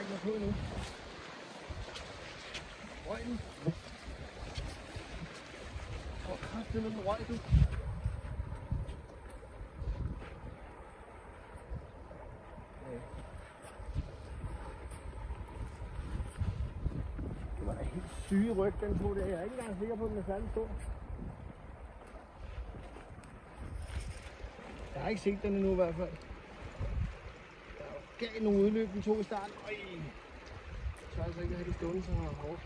mig på nu. Røgen. Hvor kraftigt med den røg, du. Det var da helt syge ryg, den på der. Jeg er ikke engang sikker på, at den er særlig stor. Jeg har ikke set den endnu i hvert fald. Jeg gav nogle udløb, den tog i starten. Øj. Jeg tror altså ikke, at have de stående så hårdt.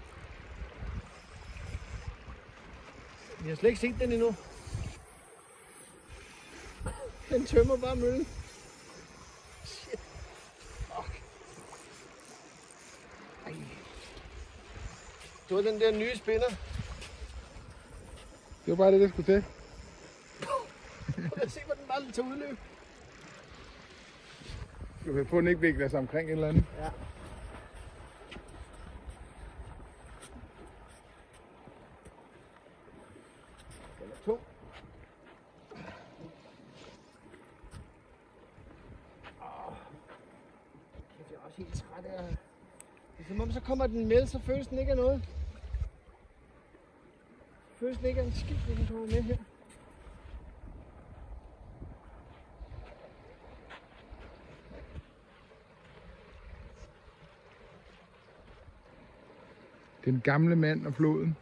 Vi har slet ikke set den endnu. Den tømmer bare møllen. Shit. Fuck. Ej. Det var den der nye spinner. Det var bare det, der skulle til. Prøv at se, hvor den bare tog udløb. Du kan få den ikke vikler sig omkring et eller andet. Ja. Den er tung. Jeg er også helt træt af. Det er som om, så kommer den med, så føles den ikke af noget. Føles den ikke af en skidt, hvis den kommer med her. Den gamle mand og floden.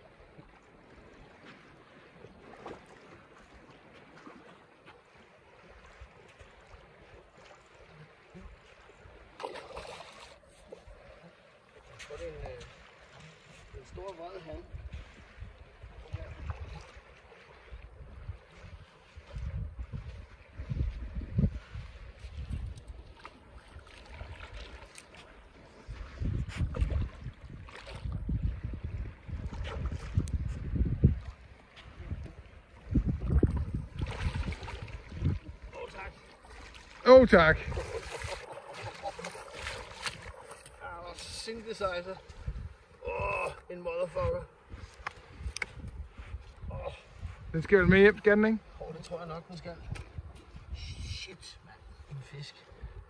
Det er en stor vred han. Åh, tak. Synthesizer. En motherfucker. Den skal vel med hjem, skal den, ikke? Det tror jeg nok, den skal. Shit, mand. En fisk.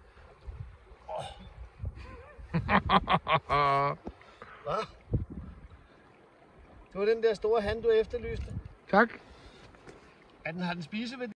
Hvad? Det var den der store han, du efterlyste. Tak. Har den spiseværdi?